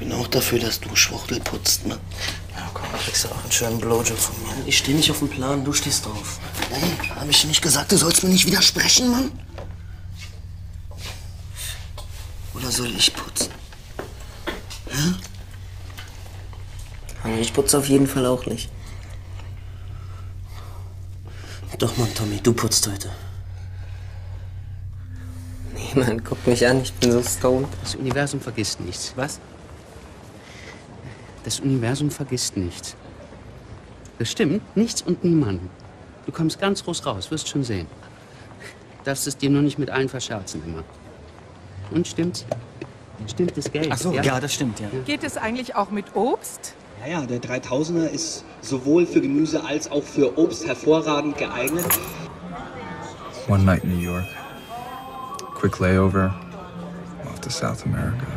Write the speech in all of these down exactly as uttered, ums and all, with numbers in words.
bin auch dafür, dass du Schwuchtel putzt, ne? Ja, komm, du kriegst ja auch einen schönen Blowjob von mir. Ich stehe nicht auf den Plan, du stehst drauf. Ey, hab ich dir nicht gesagt, du sollst mir nicht widersprechen, Mann? Oder soll ich putzen? Hä? Also ich putze auf jeden Fall auch nicht. Doch, Mann, Tommy, du putzt heute. Nee, Mann, guck mich an, ich bin so stoned. Das Universum vergisst nichts. Was? Das Universum vergisst nichts. Das stimmt, nichts und niemanden. Du kommst ganz groß raus, wirst schon sehen. Darfst es dir nur nicht mit allen verscherzen immer. Und stimmt's? Stimmt das Geld? Ach so, ja? ja, das stimmt, ja. Geht es eigentlich auch mit Obst? Ja, ja, der dreitausender ist sowohl für Gemüse als auch für Obst hervorragend geeignet. One night in New York. Quick layover. Off to South America.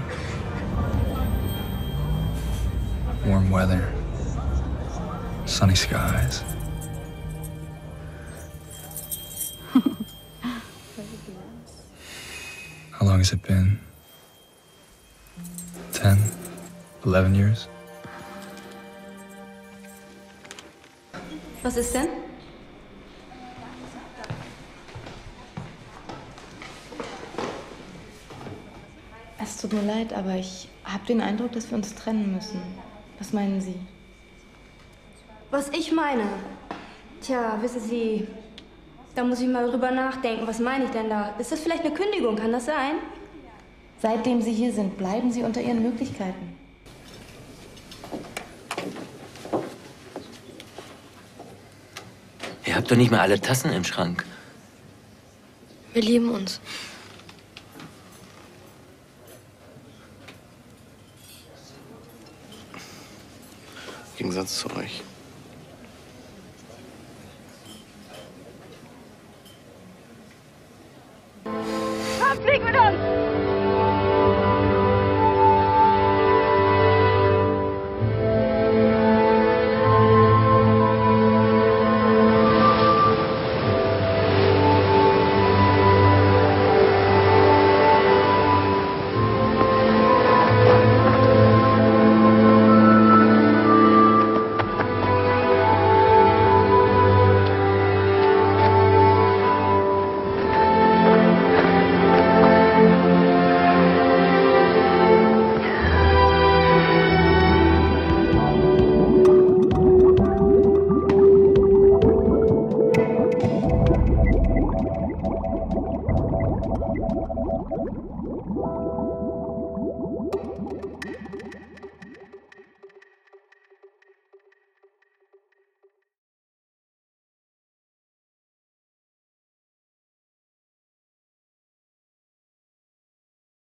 Warm weather. Sunny skies. How long has it been? Ten? Eleven years? Was ist denn? Es tut mir leid, aber ich habe den Eindruck, dass wir uns trennen müssen. Was meinen Sie? Was ich meine? Tja, wissen Sie, da muss ich mal drüber nachdenken. Was meine ich denn da? Ist das vielleicht eine Kündigung? Kann das sein? Seitdem Sie hier sind, bleiben Sie unter Ihren Möglichkeiten. Ihr habt doch nicht mal alle Tassen im Schrank. Wir lieben uns. Im Gegensatz zu euch. Komm, flieg mit uns!